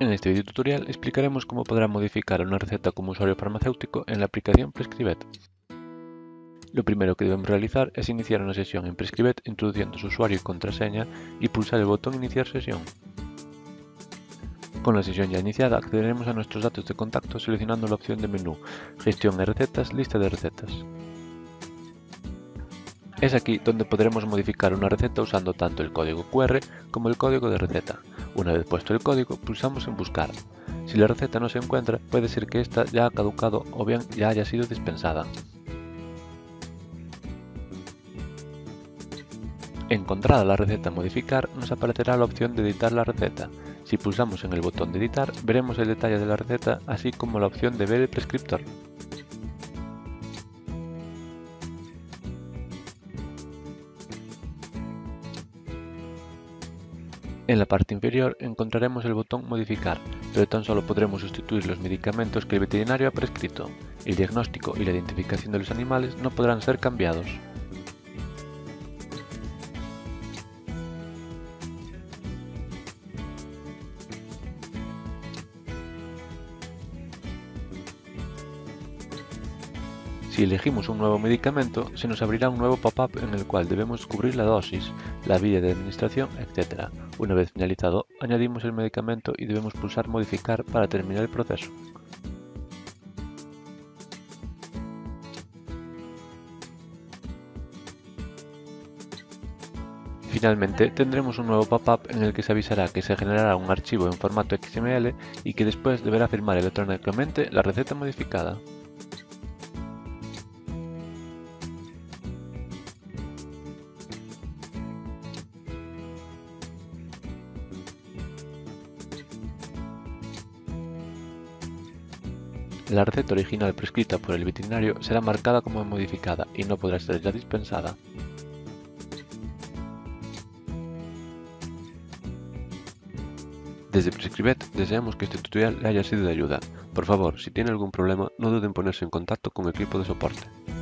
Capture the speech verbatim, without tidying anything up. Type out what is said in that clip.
En este video tutorial explicaremos cómo podrá modificar una receta como usuario farmacéutico en la aplicación Prescribet. Lo primero que debemos realizar es iniciar una sesión en Prescribet introduciendo su usuario y contraseña y pulsar el botón Iniciar sesión. Con la sesión ya iniciada accederemos a nuestros datos de contacto seleccionando la opción de menú Gestión de recetas, Lista de recetas. Es aquí donde podremos modificar una receta usando tanto el código Q R como el código de receta. Una vez puesto el código, pulsamos en Buscar. Si la receta no se encuentra, puede ser que ésta ya ha caducado o bien ya haya sido dispensada. Encontrada la receta a modificar, nos aparecerá la opción de editar la receta. Si pulsamos en el botón de editar, veremos el detalle de la receta, así como la opción de ver el prescriptor. En la parte inferior encontraremos el botón Modificar, pero tan solo podremos sustituir los medicamentos que el veterinario ha prescrito. El diagnóstico y la identificación de los animales no podrán ser cambiados. Si elegimos un nuevo medicamento, se nos abrirá un nuevo pop-up en el cual debemos cubrir la dosis, la vía de administración, etcétera. Una vez finalizado, añadimos el medicamento y debemos pulsar Modificar para terminar el proceso. Finalmente, tendremos un nuevo pop-up en el que se avisará que se generará un archivo en formato X M L y que después deberá firmar electrónicamente la receta modificada. La receta original prescrita por el veterinario será marcada como modificada y no podrá ser ya dispensada. Desde Prescribet deseamos que este tutorial le haya sido de ayuda. Por favor, si tiene algún problema, no duden en ponerse en contacto con el equipo de soporte.